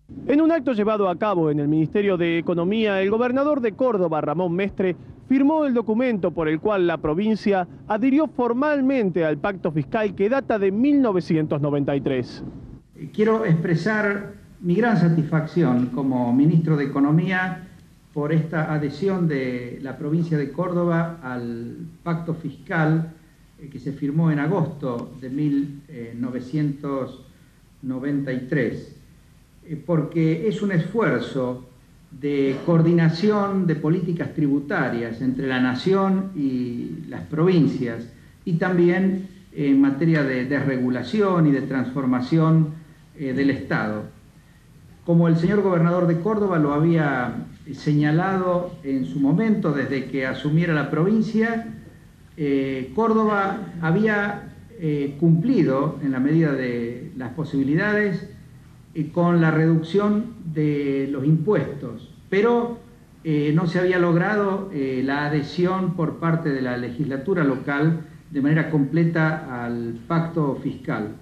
En un acto llevado a cabo en el Ministerio de Economía, el gobernador de Córdoba, Ramón Mestre, firmó el documento por el cual la provincia adhirió formalmente al pacto fiscal que data de 1993. Quiero expresar mi gran satisfacción como ministro de Economía por esta adhesión de la provincia de Córdoba al pacto fiscal que se firmó en agosto de 1993, porque es un esfuerzo de coordinación de políticas tributarias entre la nación y las provincias, y también en materia de desregulación y de transformación del Estado. Como el señor gobernador de Córdoba lo había señalado en su momento, desde que asumiera la provincia, Córdoba había cumplido, en la medida de las posibilidades, con la reducción de los impuestos, pero no se había logrado la adhesión por parte de la legislatura local de manera completa al pacto fiscal.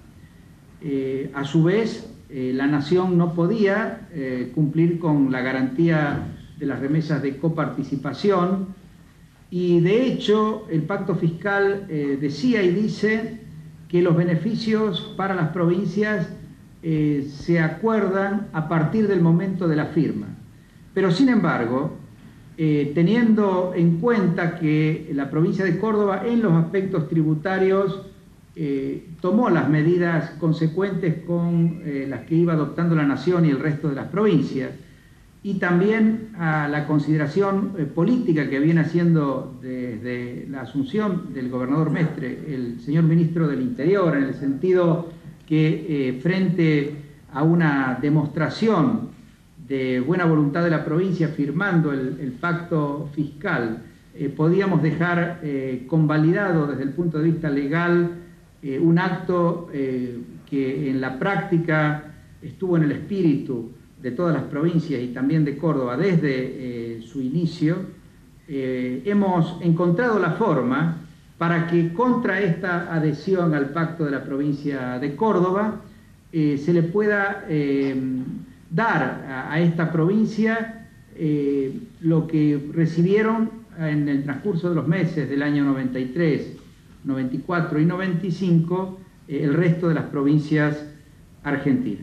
A su vez, la nación no podía cumplir con la garantía de las remesas de coparticipación, y de hecho el pacto fiscal decía y dice que los beneficios para las provincias se acuerdan a partir del momento de la firma. Pero sin embargo, teniendo en cuenta que la provincia de Córdoba en los aspectos tributarios tomó las medidas consecuentes con las que iba adoptando la nación y el resto de las provincias, y también a la consideración política que viene haciendo desde la asunción del gobernador Mestre el señor ministro del Interior, en el sentido que frente a una demostración de buena voluntad de la provincia firmando el pacto fiscal, podíamos dejar convalidado desde el punto de vista legal un acto que en la práctica estuvo en el espíritu de todas las provincias y también de Córdoba desde su inicio. Hemos encontrado la forma para que contra esta adhesión al pacto de la provincia de Córdoba se le pueda dar a esta provincia lo que recibieron en el transcurso de los meses del año 93, 94 y 95 el resto de las provincias argentinas.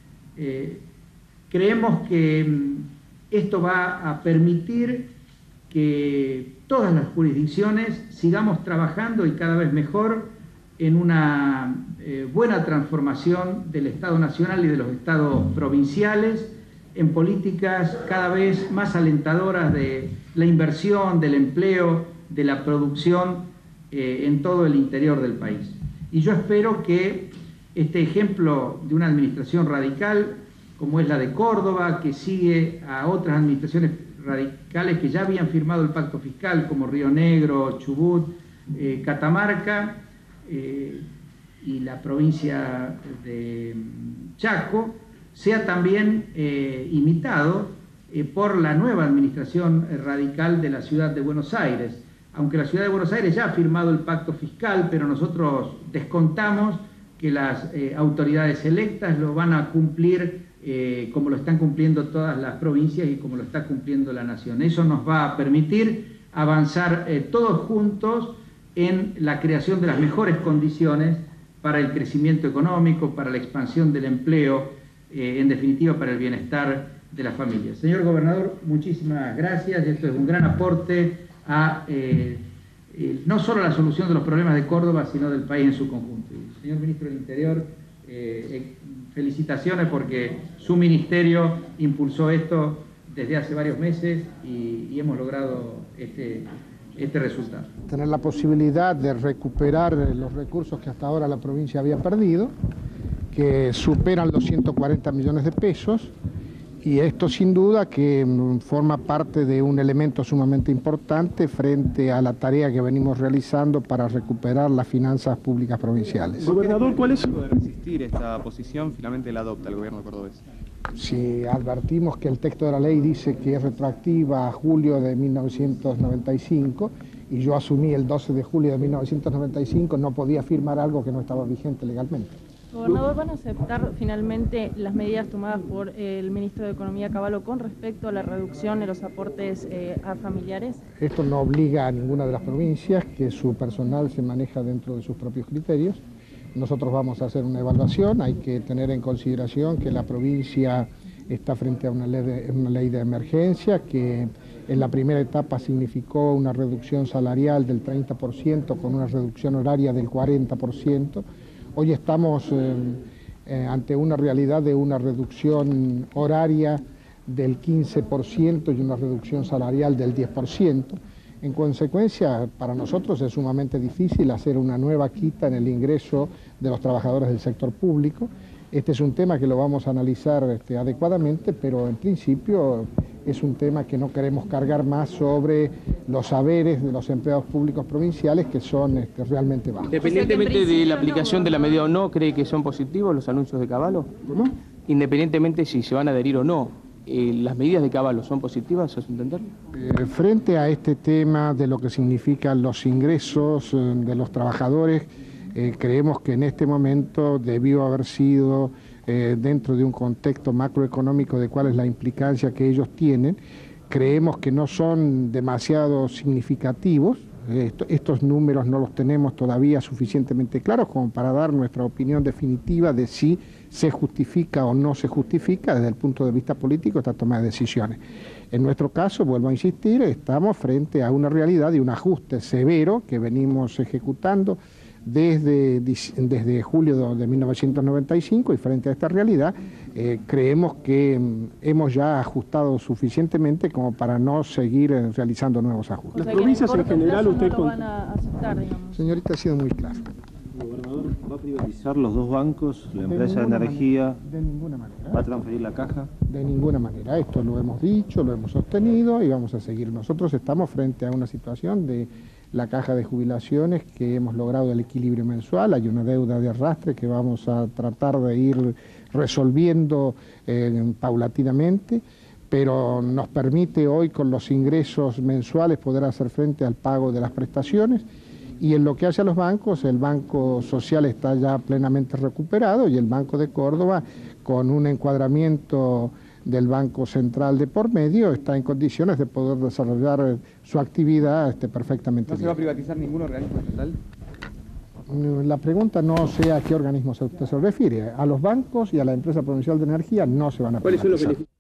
Creemos que esto va a permitir que todas las jurisdicciones sigamos trabajando y cada vez mejor en una buena transformación del Estado nacional y de los estados provinciales, en políticas cada vez más alentadoras de la inversión, del empleo, de la producción en todo el interior del país. Y yo espero que este ejemplo de una administración radical, como es la de Córdoba, que sigue a otras administraciones radicales que ya habían firmado el pacto fiscal, como Río Negro, Chubut, Catamarca y la provincia de Chaco, sea también imitado por la nueva administración radical de la ciudad de Buenos Aires. Aunque la ciudad de Buenos Aires ya ha firmado el pacto fiscal, pero nosotros descontamos que las autoridades electas lo van a cumplir como lo están cumpliendo todas las provincias y como lo está cumpliendo la nación. Eso nos va a permitir avanzar todos juntos en la creación de las mejores condiciones para el crecimiento económico, para la expansión del empleo, en definitiva para el bienestar de las familias. Señor gobernador, muchísimas gracias. Esto es un gran aporte a no solo la solución de los problemas de Córdoba, sino del país en su conjunto. Y, señor ministro del Interior, felicitaciones porque su ministerio impulsó esto desde hace varios meses y hemos logrado este resultado. Tener la posibilidad de recuperar los recursos que hasta ahora la provincia había perdido, que superan los 140 millones de pesos, y esto sin duda que forma parte de un elemento sumamente importante frente a la tarea que venimos realizando para recuperar las finanzas públicas provinciales. Gobernador, ¿cuál es? ¿De resistir esta posición finalmente la adopta el gobierno cordobés? Si advertimos que el texto de la ley dice que es retroactiva a julio de 1995 y yo asumí el 12 de julio de 1995, no podía firmar algo que no estaba vigente legalmente. Gobernador, ¿van a aceptar finalmente las medidas tomadas por el ministro de Economía Cavallo con respecto a la reducción de los aportes a familiares? Esto no obliga a ninguna de las provincias, que su personal se maneja dentro de sus propios criterios. Nosotros vamos a hacer una evaluación, hay que tener en consideración que la provincia está frente a una ley de emergencia, que en la primera etapa significó una reducción salarial del 30% con una reducción horaria del 40%. Hoy estamos ante una realidad de una reducción horaria del 15% y una reducción salarial del 10%. En consecuencia, para nosotros es sumamente difícil hacer una nueva quita en el ingreso de los trabajadores del sector público. Este es un tema que lo vamos a analizar adecuadamente, pero en principio es un tema que no queremos cargar más sobre los saberes de los empleados públicos provinciales, que son realmente bajos. Independientemente de la aplicación de la medida o no, ¿cree que son positivos los anuncios de Cavallo? ¿Cómo? Independientemente si se van a adherir o no, ¿las medidas de Cavallo son positivas, a su entender? Frente a este tema de lo que significan los ingresos de los trabajadores, creemos que en este momento debió haber sido dentro de un contexto macroeconómico de cuál es la implicancia que ellos tienen. Creemos que no son demasiado significativos. Estos números no los tenemos todavía suficientemente claros como para dar nuestra opinión definitiva de si se justifica o no se justifica desde el punto de vista político esta toma de decisiones. En nuestro caso, vuelvo a insistir, estamos frente a una realidad de un ajuste severo que venimos ejecutando desde julio de 1995, y frente a esta realidad creemos que hemos ya ajustado suficientemente como para no seguir realizando nuevos ajustes. O sea, las provincias en general usted no lo van a aceptar, digamos. Señorita, ha sido muy claro. Gobernador, ¿va a privatizar los dos bancos, la empresa de energía? De ninguna manera. ¿Va a transferir la caja? De ninguna manera. Esto lo hemos dicho, lo hemos sostenido y vamos a seguir. Nosotros estamos frente a una situación de la caja de jubilaciones que hemos logrado el equilibrio mensual. Hay una deuda de arrastre que vamos a tratar de ir resolviendo paulatinamente, pero nos permite hoy con los ingresos mensuales poder hacer frente al pago de las prestaciones. Y en lo que hace a los bancos, el Banco Social está ya plenamente recuperado y el Banco de Córdoba, con un encuadramiento del Banco Central de por medio, está en condiciones de poder desarrollar su actividad perfectamente. ¿No se va a privatizar ningún organismo estatal? La pregunta no sé a qué organismo usted se refiere. A los bancos y a la empresa provincial de energía no se van a privatizar.